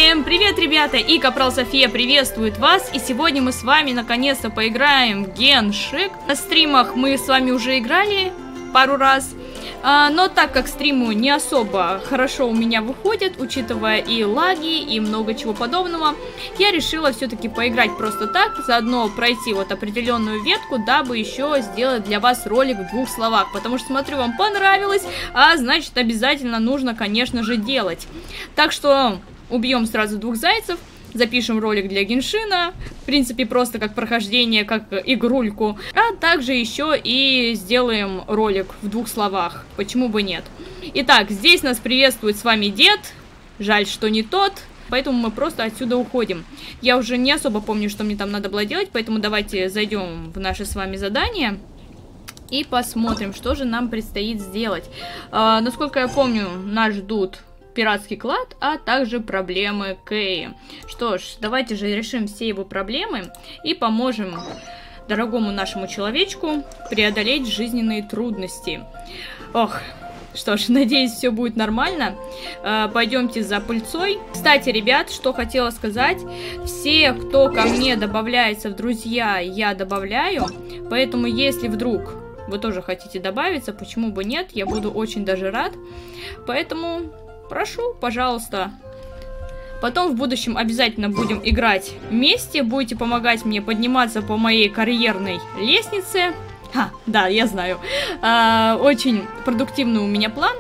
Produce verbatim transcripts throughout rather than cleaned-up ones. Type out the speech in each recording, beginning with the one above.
Всем привет, ребята! И Капрал София приветствует вас. И сегодня мы с вами наконец-то поиграем в Геншик. На стримах мы с вами уже играли пару раз. А, но так как стримы не особо хорошо у меня выходят, учитывая и лаги, и много чего подобного, я решила все-таки поиграть просто так, заодно пройти вот определенную ветку, дабы еще сделать для вас ролик в двух словах. Потому что, смотрю, вам понравилось, а значит, обязательно нужно, конечно же, делать. Так что убьем сразу двух зайцев. Запишем ролик для Геншина, в принципе, просто как прохождение, как игрульку. А также еще и сделаем ролик в двух словах, почему бы нет. Итак, здесь нас приветствует с вами дед, жаль, что не тот, поэтому мы просто отсюда уходим. Я уже не особо помню, что мне там надо было делать, поэтому давайте зайдем в наше с вами задание и посмотрим, что же нам предстоит сделать. А, насколько я помню, нас ждут пиратский клад, а также проблемы Кэи. Что ж, давайте же решим все его проблемы и поможем дорогому нашему человечку преодолеть жизненные трудности. Ох, что ж, надеюсь, все будет нормально. Э, пойдемте за пыльцой. Кстати, ребят, что хотела сказать. Все, кто ко мне добавляется в друзья, я добавляю. Поэтому, если вдруг вы тоже хотите добавиться, почему бы нет, я буду очень даже рад. Поэтому прошу, пожалуйста. Потом в будущем обязательно будем играть вместе. Будете помогать мне подниматься по моей карьерной лестнице. Ха, да, я знаю. А, очень продуктивный у меня план.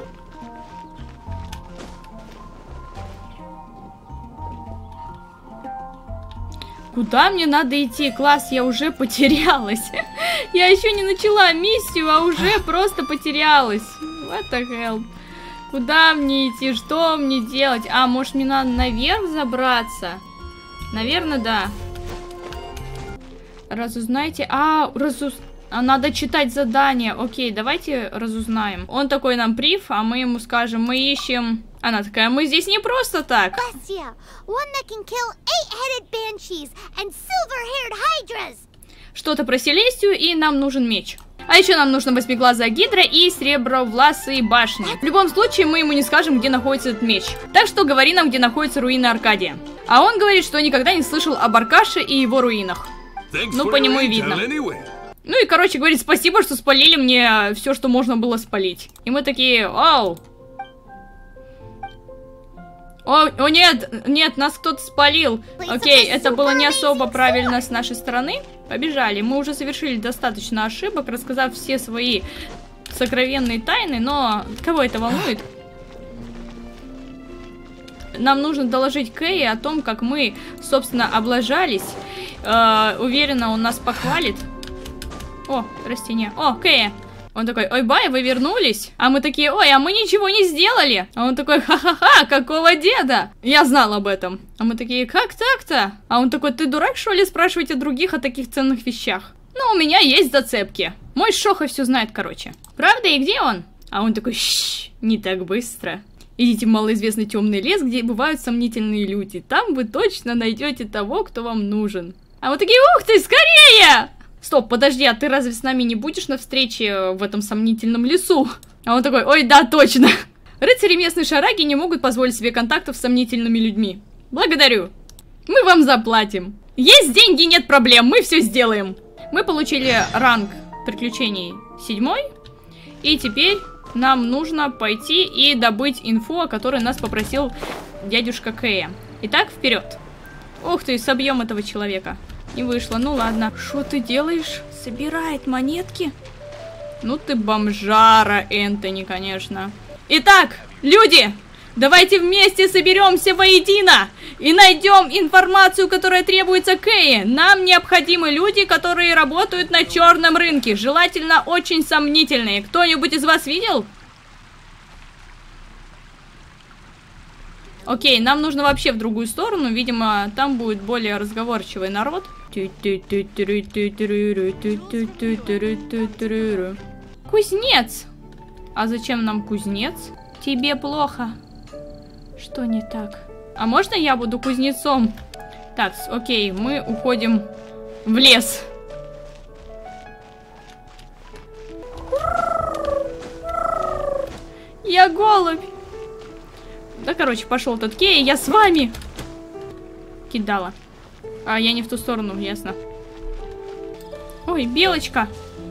Куда мне надо идти? Класс, я уже потерялась. Я еще не начала миссию, а уже просто потерялась. What the hell? Куда мне идти? Что мне делать? А, может, мне надо наверх забраться? Наверное, да. Разузнайте. А, разуз... а, надо читать задание. Окей, давайте разузнаем. Он такой нам прив, а мы ему скажем, мы ищем... Она такая, мы здесь не просто так. Что-то про Селестию, и нам нужен меч. А еще нам нужна восьмиглазая гидра и серебровласые башни. В любом случае, мы ему не скажем, где находится этот меч. Так что говори нам, где находятся руины Аркадия. А он говорит, что никогда не слышал об Аркаше и его руинах. Ну, по нему и видно. Ну и, короче, говорит, спасибо, что спалили мне все, что можно было спалить. И мы такие, оу. О, о нет, нет, нас кто-то спалил. Окей, это было не особо правильно с нашей стороны. Побежали. Мы уже совершили достаточно ошибок, рассказав все свои сокровенные тайны, но кого это волнует? Нам нужно доложить Кэи о том, как мы, собственно, облажались. Э, уверена, он нас похвалит. О, растение. О, Кэи. Он такой, ой, бай, вы вернулись? А мы такие, ой, а мы ничего не сделали. А он такой, ха-ха-ха, какого деда? Я знал об этом. А мы такие, как так-то? А он такой, ты дурак, что ли, спрашивать о других, о таких ценных вещах? Ну, у меня есть зацепки. Мой Шоха все знает, короче. Правда, и где он? А он такой, шш, не так быстро. Идите в малоизвестный темный лес, где бывают сомнительные люди. Там вы точно найдете того, кто вам нужен. А мы такие, ух ты, скорее! Стоп, подожди, а ты разве с нами не будешь на встрече в этом сомнительном лесу? А он такой, ой, да, точно. Рыцари местной шараги не могут позволить себе контактов с сомнительными людьми. Благодарю. Мы вам заплатим. Есть деньги, нет проблем, мы все сделаем. Мы получили ранг приключений седьмой. И теперь нам нужно пойти и добыть инфу, о которой нас попросил дядюшка Кэя. Итак, вперед. Ух ты, собьем этого человека. Не вышло, ну ладно. Что ты делаешь? Собирает монетки? Ну ты бомжара, Энтони, конечно. Итак, люди, давайте вместе соберемся воедино и найдем информацию, которая требуется Кэи. Нам необходимы люди, которые работают на черном рынке. Желательно очень сомнительные. Кто-нибудь из вас видел? Окей, нам нужно вообще в другую сторону. Видимо, там будет более разговорчивый народ. Кузнец! А зачем нам кузнец? Тебе плохо. Что не так? А можно я буду кузнецом? Так, окей, мы уходим в лес. Я голубь. Да, короче, пошел тот Кей, я с вами. кидала. А, я не в ту сторону, ясно. Ой, белочка.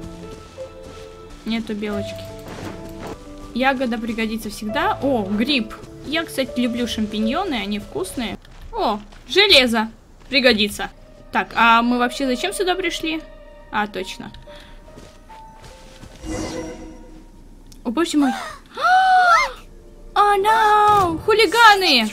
Нету белочки. Ягода пригодится всегда. О, гриб. Я, кстати, люблю шампиньоны, они вкусные. О, железо. Пригодится. Так, а мы вообще зачем сюда пришли? А, точно. О, боже мой. О, no! Хулиганы!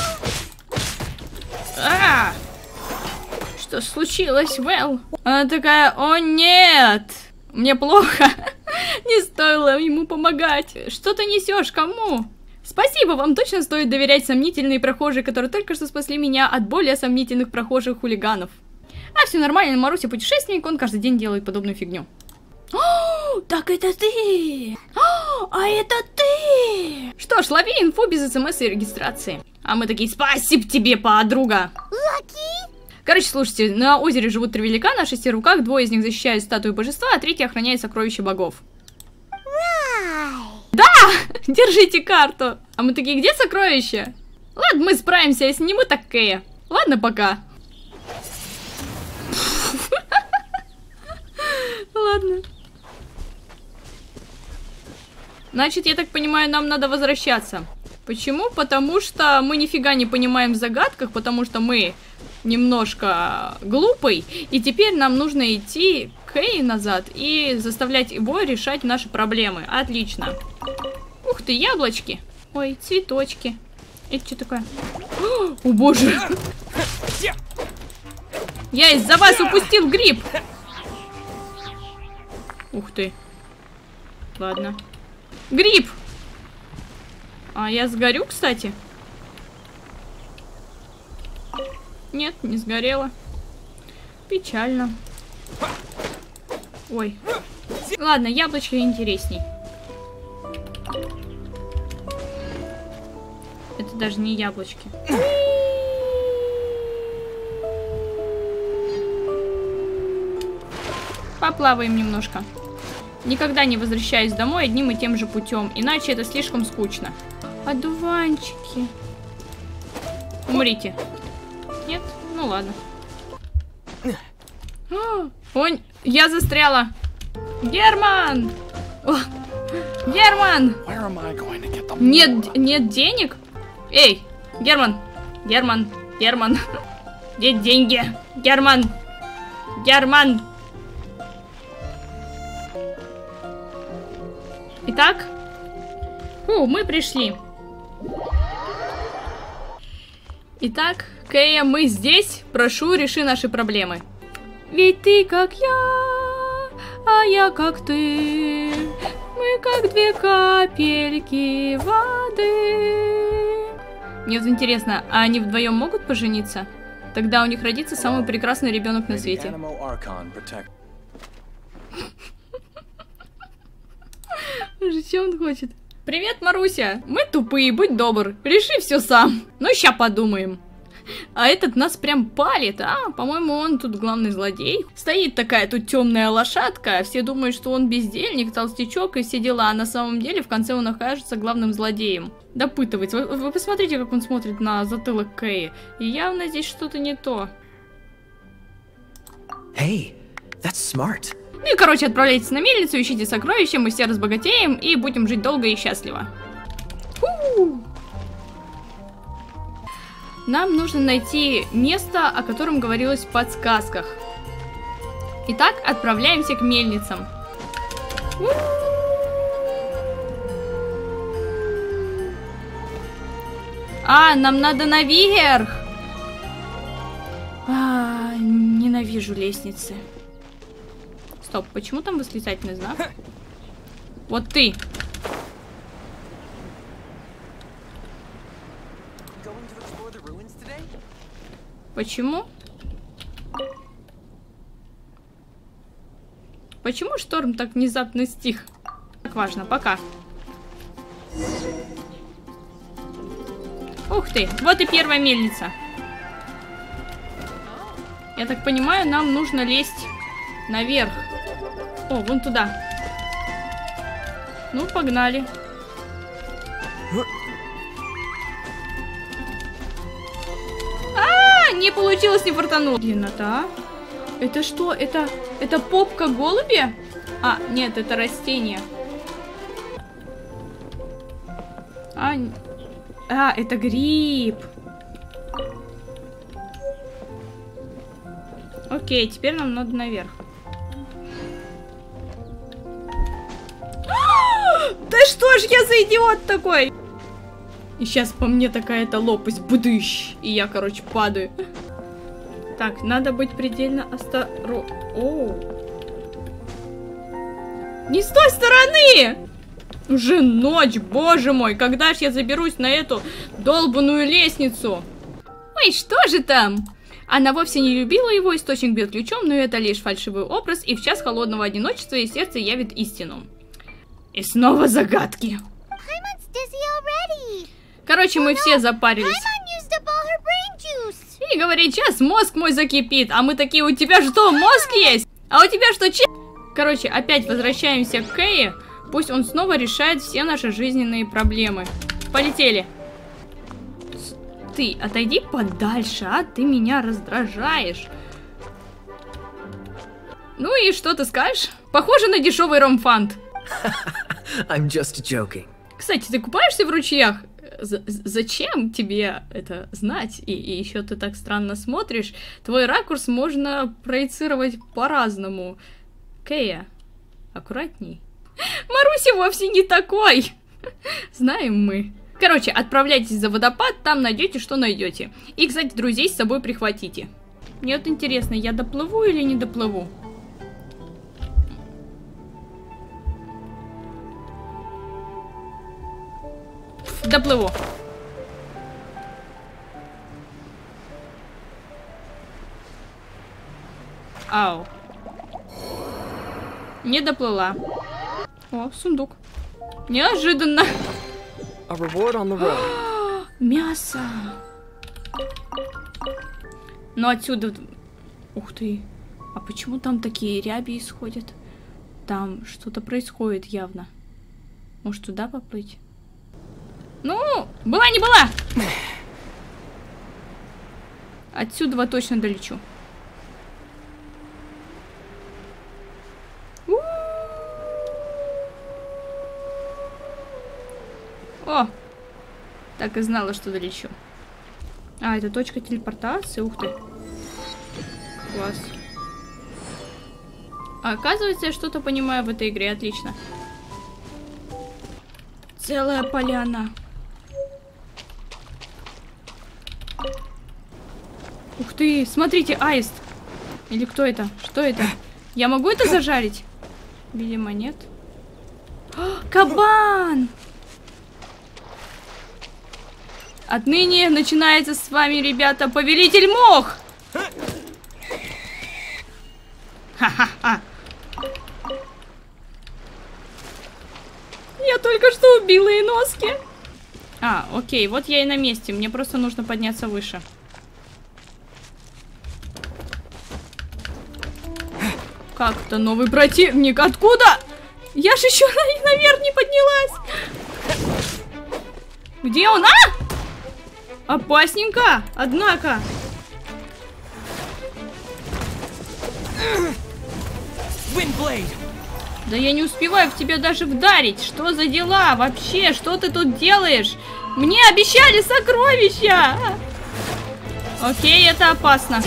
А! Что случилось, Вэл? Она такая, о нет! Мне плохо. Не стоило ему помогать. Что ты несешь? Кому? Спасибо, вам точно стоит доверять сомнительные прохожие, которые только что спасли меня от более сомнительных прохожих хулиганов. А все нормально, Маруся путешественник, он каждый день делает подобную фигню. О, так это ты! О, а это ты! Что ж, лови инфу без смс и регистрации. А мы такие, спасибо тебе, подруга! Lucky. Короче, слушайте, на озере живут три великана, шести руках, двое из них защищают статую божества, а третий охраняет сокровища богов. Right. Да! Держите карту! А мы такие, где сокровища? Ладно, мы справимся, если не мы, так Кэя. Ладно, пока. Ладно. Значит, я так понимаю, нам надо возвращаться. Почему? Потому что мы нифига не понимаем в загадках, потому что мы немножко глупый, и теперь нам нужно идти к Кэй назад и заставлять его решать наши проблемы. Отлично. Ух ты, яблочки. Ой, цветочки. Это что такое? О, боже. Я из-за вас упустил гриб. Ух ты. Ладно. Гриб! А я сгорю, кстати? Нет, не сгорела. Печально. Ой. Ладно, яблочки интересней. Это даже не яблочки. Поплаваем немножко. Никогда не возвращаюсь домой одним и тем же путем, иначе это слишком скучно. Одуванчики. Умрите. Нет? Ну ладно. Ой, я застряла. Герман! О, Герман! Нет, нет денег? Эй, Герман! Герман! Герман! Где деньги? Герман! Герман! Итак, фу, мы пришли. Итак, Кэя, мы здесь. Прошу, реши наши проблемы. Ведь ты как я, а я как ты. Мы как две капельки воды. Мне вот интересно, а они вдвоем могут пожениться? Тогда у них родится самый прекрасный ребенок на свете. Что он хочет? Привет, Маруся! Мы тупые, будь добр. Реши все сам. Ну, ща подумаем. А этот нас прям палит, а? По-моему, он тут главный злодей. Стоит такая тут темная лошадка. Все думают, что он бездельник, толстячок и все дела. А на самом деле в конце он окажется главным злодеем. Допытывается. Вы, вы посмотрите, как он смотрит на затылок Кэи. И явно здесь что-то не то. Hey, that's smart. Ну и, короче, отправляйтесь на мельницу, ищите сокровища, мы все разбогатеем и будем жить долго и счастливо. Фу! Нам нужно найти место, о котором говорилось в подсказках. Итак, отправляемся к мельницам. А, нам надо наверх! А, ненавижу лестницы. Стоп, почему там восклицательный знак? Вот ты! Почему? Почему шторм так внезапно стих? Так важно, пока. Ух ты, вот и первая мельница. Я так понимаю, нам нужно лезть наверх. О, вон туда. Ну, погнали. А, не получилось, не фартануло. Длиннота. Это что? Это, это попка голубя? А, нет, это растение. А, а, это гриб. Окей, теперь нам надо наверх. Да что ж я за идиот такой? И сейчас по мне такая-то лопасть, будыщ. И я, короче, падаю. Так, надо быть предельно осторожным. Оу. Не с той стороны! Уже ночь, боже мой. Когда ж я заберусь на эту долбаную лестницу? Ой, что же там? Она вовсе не любила его, источник бил ключом, но это лишь фальшивый образ, и в час холодного одиночества ее сердце явит истину. И снова загадки. Короче, мы все запарились. И говорит, сейчас мозг мой закипит. А мы такие, у тебя что, мозг есть? А у тебя что, че... Короче, опять возвращаемся к Кэе. Пусть он снова решает все наши жизненные проблемы. Полетели. Ты отойди подальше, а? Ты меня раздражаешь. Ну и что ты скажешь? Похоже на дешевый ромфант. I'm just joking. Кстати, ты купаешься в ручьях? З- зачем тебе это знать? И, и еще ты так странно смотришь. Твой ракурс можно проецировать по-разному. Кэя, аккуратней. Маруся вовсе не такой. Знаем мы. Короче, отправляйтесь за водопад, там найдете, что найдете. И, кстати, друзей с собой прихватите. Мне вот интересно, я доплыву или не доплыву? Доплыву. Ау. Не доплыла. О, сундук. Неожиданно. A reward on the road. Мясо. Но отсюда... Ух ты. А почему там такие ряби исходят? Там что-то происходит явно. Может, туда поплыть? Ну, была не была. Отсюда точно долечу. О! Так и знала, что долечу. А, это точка телепортации. Ух ты. Класс. А, оказывается, я что-то понимаю в этой игре. Отлично. Целая поляна. Ух ты, смотрите, аист. Или кто это? Что это? Я могу это зажарить? Видимо, нет. О, кабан! Отныне начинается с вами, ребята, повелитель мох! Ха-ха-ха! Я только что убила Иноски. А, окей, вот я и на месте. Мне просто нужно подняться выше. Как это новый противник? Откуда? Я же еще наверх не поднялась. Где он? А! Опасненько, однако. Windblade. Да я не успеваю в тебя даже вдарить. Что за дела вообще? Что ты тут делаешь? Мне обещали сокровища. Окей, это опасно.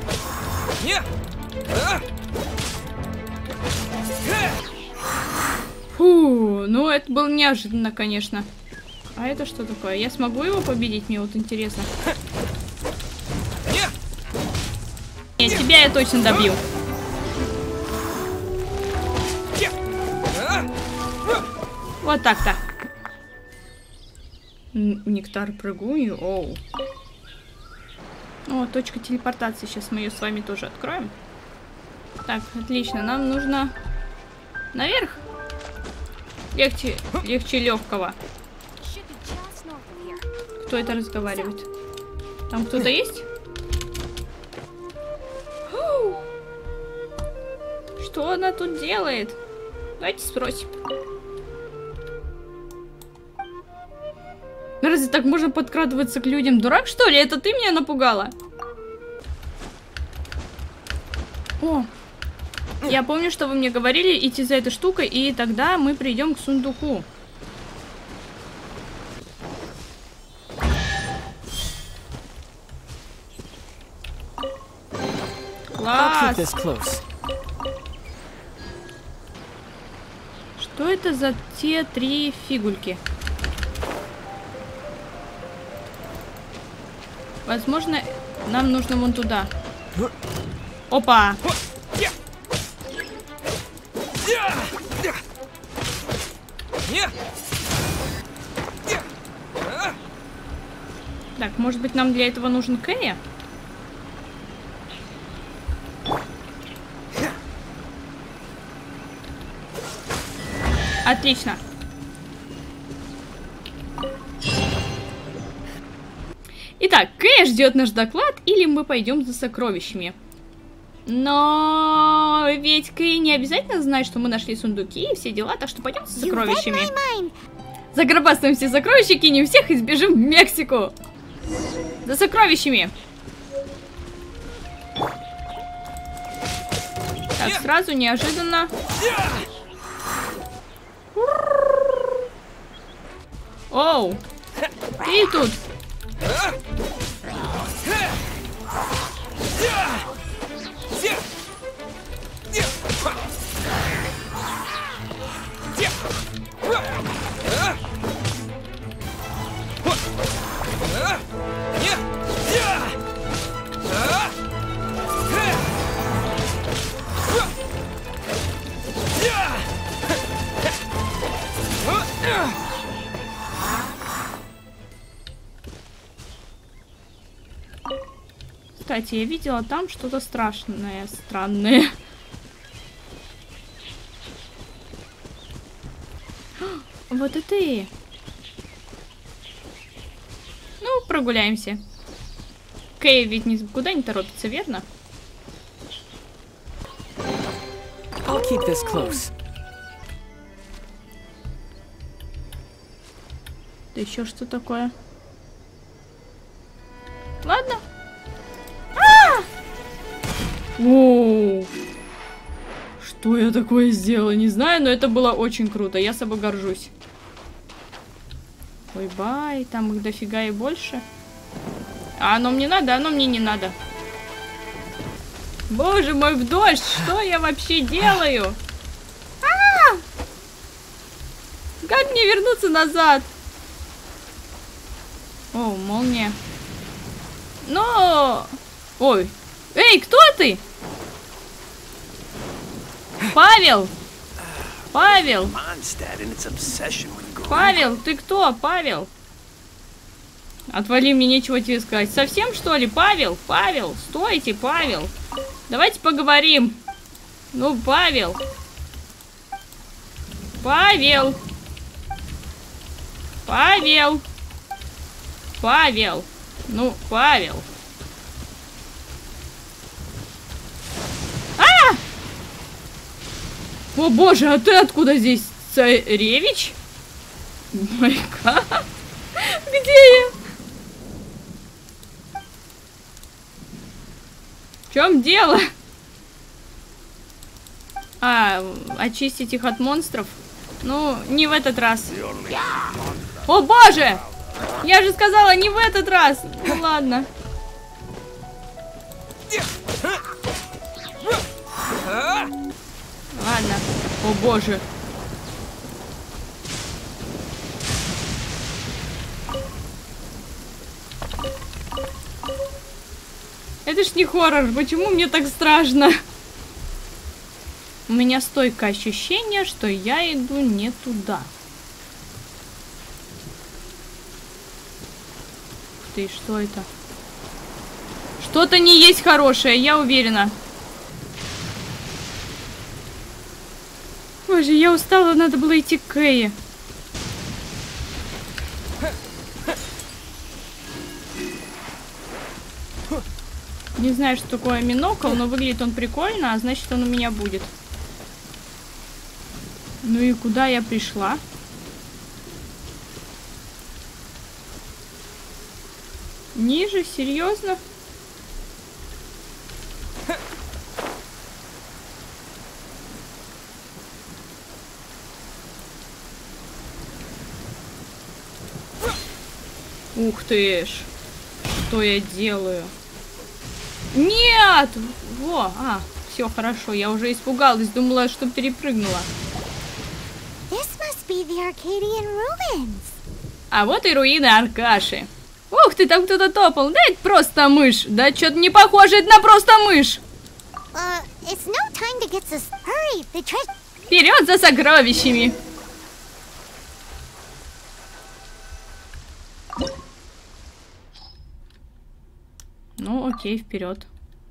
Фу, ну это было неожиданно, конечно. А это что такое? Я смогу его победить? Мне вот интересно. Нет, тебя я точно добью. Вот так-то. Нектар прыгуни. Оу. О, точка телепортации. Сейчас мы ее с вами тоже откроем. Так, отлично. Нам нужно наверх. Легче, легче легкого. Кто это разговаривает? Там кто-то есть? Что она тут делает? Давайте спросим. Разве так можно подкрадываться к людям? Дурак, что ли? Это ты меня напугала? О! Я помню, что вы мне говорили идти за этой штукой, и тогда мы придем к сундуку. Класс! Что это за те три фигульки? Возможно, нам нужно вон туда. Опа! Так, может быть, нам для этого нужен Кэя? Отлично. Итак, Кэя ждет наш доклад, или мы пойдем за сокровищами. Но ведь Кэй не обязательно знает, что мы нашли сундуки и все дела, так что пойдем за сокровищами. Загробастаем все сокровища, кинем всех и сбежим в Мексику. За сокровищами. Так, сразу, неожиданно. Оу, ты тут. Кстати, я видела там что-то страшное, странное. Вот и ты. Ну, прогуляемся. Кэй ведь никуда не торопится, верно? I'll keep this close. Да еще что такое? Ладно. А! Воу. Что я такое сделала, не знаю, но это было очень круто. Я собой горжусь. Ой, бай, там их дофига и больше. А оно мне надо, оно мне не надо. Боже мой, в дождь! Что я вообще делаю? А! Как мне вернуться назад? О, молния. Но... Ой. Эй, кто ты? Павел! Павел! Павел, ты кто? Павел? Отвали, мне нечего тебе сказать. Совсем, что ли? Павел? Павел? Стойте, Павел. Давайте поговорим. Ну, Павел. Павел. Павел. Павел. Ну, Павел. А! О, боже, а ты откуда здесь? Царевич? Май гад. Где я? В чем дело? А, очистить их от монстров? Ну, не в этот раз. О, боже! Я же сказала, не в этот раз! Ну, ладно. Ладно. О, боже. Это ж не хоррор. Почему мне так страшно? У меня стойкое ощущение, что я иду не туда. Ты, что это? Что-то не есть хорошее, я уверена. Боже, я устала, надо было идти к Кэе. Не знаю, что такое минокл, но выглядит он прикольно, а значит, он у меня будет. Ну и куда я пришла? Ниже? Серьезно? Ух ты ж. Что я делаю? Нет! Во, а, все хорошо. Я уже испугалась, думала, что перепрыгнула. А вот и руины Аркаши. Ух ты, там кто-то топал. Да это просто мышь. Да что-то не похоже, это на просто мышь. Uh, it's no time to get this. Hurry, the treasure. Вперед за сокровищами. Ну, окей, вперед.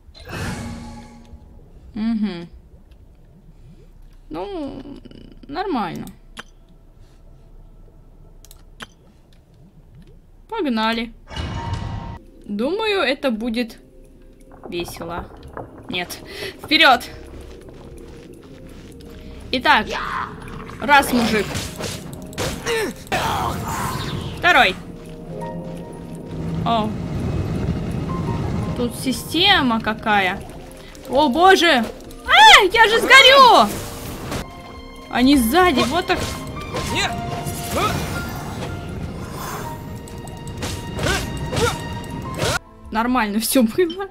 Угу. Ну, нормально. Погнали. Думаю, это будет весело. Нет. Вперед! Итак. Раз, мужик. Второй. О. Тут система какая. О, боже! А, я же сгорю! Они сзади, вот так. Нормально все было.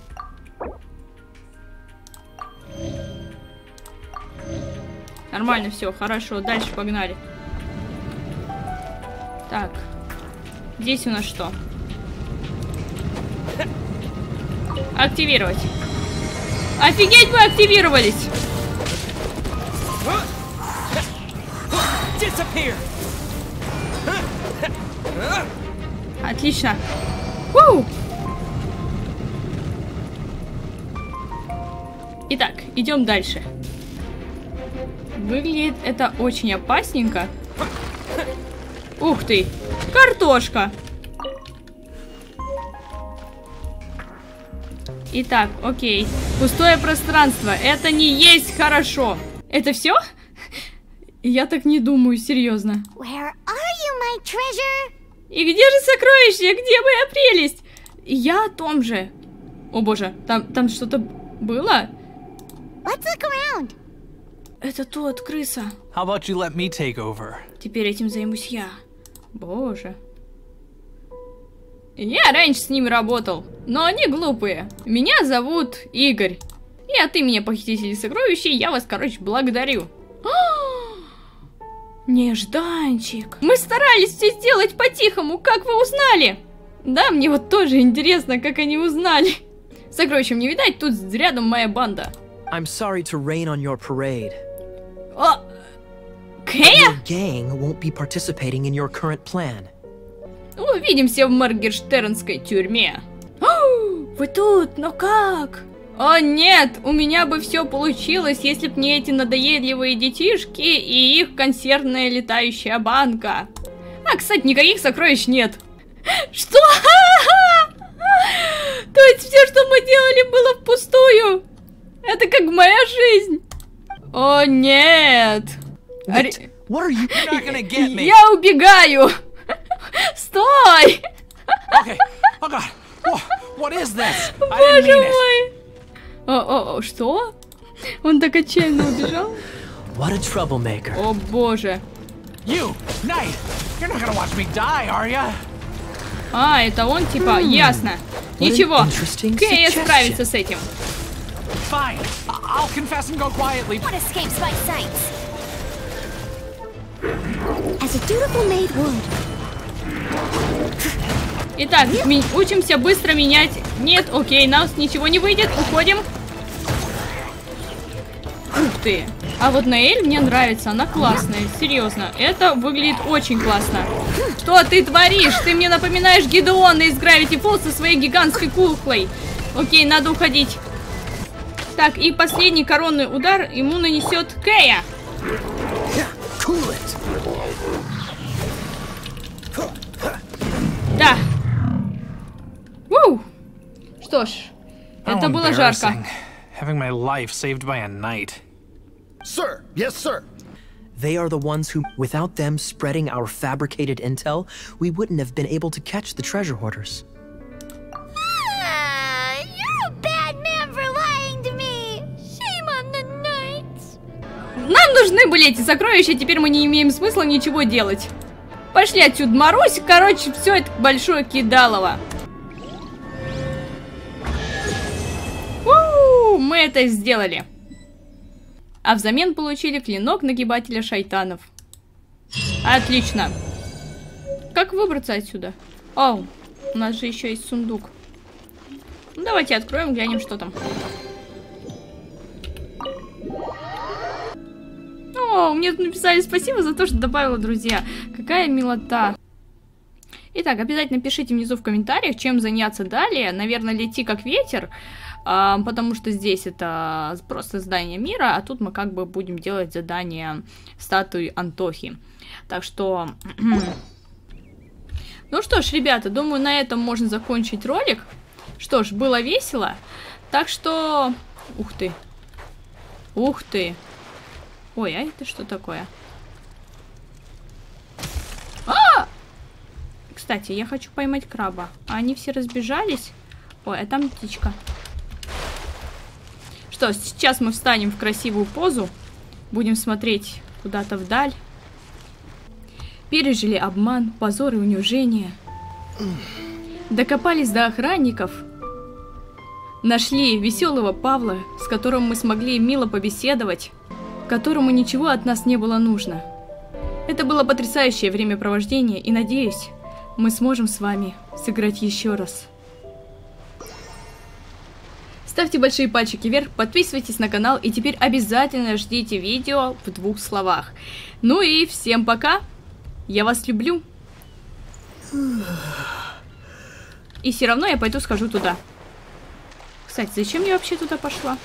Нормально все, хорошо, дальше погнали. Так, здесь у нас что? Активировать. Офигеть, мы активировались! Отлично. У! Итак, идем дальше. Выглядит это очень опасненько. Ух ты! Картошка! Итак, окей. Пустое пространство. Это не есть хорошо. Это все? Я так не думаю, серьезно. Where are you, my treasure? И где же сокровище? Где моя прелесть? Я о том же. О боже, там, там что-то было? Let's look around. Это тот, крыса. How about you let me take over? Теперь этим займусь я. Боже. Я раньше с ними работал, но они глупые. Меня зовут Игорь. И от имени похитителей сокровищей я вас, короче, благодарю. Нежданчик. Мы старались все сделать по-тихому, как вы узнали? Да, мне вот тоже интересно, как они узнали. Сокровищем не видать, тут рядом моя банда. I'm sorry to rain on your parade. О, Кэя? Your gang won't be participating in your current plan. Увидимся в Моргенштернской тюрьме. О, вы тут, но как? О нет, у меня бы все получилось, если б не эти надоедливые детишки и их консервная летающая банка. А, кстати, никаких сокровищ нет. Что? То есть все, что мы делали, было впустую? Это как моя жизнь. О нет. Wait, what are you? You're not gonna get me. Я убегаю. Стой. Okay. Oh God. Whoa, what is this? I didn't Боже mean it. мой. О, о, о, что? Он так отчаянно убежал? What a troublemaker. О боже. You, Knight. You're not gonna watch me die, are ya? А, это он типа, ясно. Ничего, interesting Кэя suggestion. справится с этим. Fine. I- I'll confess and go quietly. What escapes my sight? As a dutiful maid would. Итак, ми- учимся быстро менять. Нет, окей, нас ничего не выйдет, уходим. Ух ты. А вот Наэль мне нравится, она классная, серьезно. Это выглядит очень классно. Что ты творишь? Ты мне напоминаешь Гидеона из Gravity Falls со своей гигантской куклой. Окей, надо уходить. Так, и последний коронный удар ему нанесет Кэя. Cool it. Да. Уу. Что ж, How это было жарко. embarrassing. Having my life saved by a knight. Sir, yes, sir. They are the ones who, without them spreading our fabricated intel, we wouldn't have been able to catch the treasure hoarders. Ah, you're a bad man for lying to me. Shame on the knights. Нам нужны были эти сокровища, теперь мы не имеем смысла ничего делать. Пошли отсюда, Марусь. Короче, все это большое кидалово. У-у-у, мы это сделали. А взамен получили клинок нагибателя шайтанов. Отлично. Как выбраться отсюда? Оу, у нас же еще есть сундук. Ну, давайте откроем, глянем, что там. О, мне тут написали спасибо за то, что добавила друзья. Какая милота. Итак, обязательно пишите внизу в комментариях, чем заняться далее. Наверное, лети как ветер, а, потому что здесь это просто задание мира, а тут мы как бы будем делать задание статуи Антохи. Так что... Ну что ж, ребята, думаю, на этом можно закончить ролик. Что ж, было весело. Так что... Ух ты. Ух ты. Ой, а это что такое? А! Кстати, я хочу поймать краба. А они все разбежались? Ой, а там птичка. Что, сейчас мы встанем в красивую позу. Будем смотреть куда-то вдаль. Пережили обман, позор и унижение. Докопались до охранников. Нашли веселого Павла, с которым мы смогли мило побеседовать, которому ничего от нас не было нужно. Это было потрясающее времяпровождение, и, надеюсь, мы сможем с вами сыграть еще раз. Ставьте большие пальчики вверх, подписывайтесь на канал, и теперь обязательно ждите видео в двух словах. Ну и всем пока! Я вас люблю. И все равно я пойду схожу туда. Кстати, зачем я вообще туда пошла?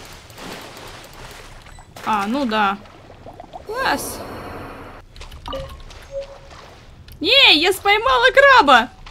А, ну да. Класс. Не, я поймала краба!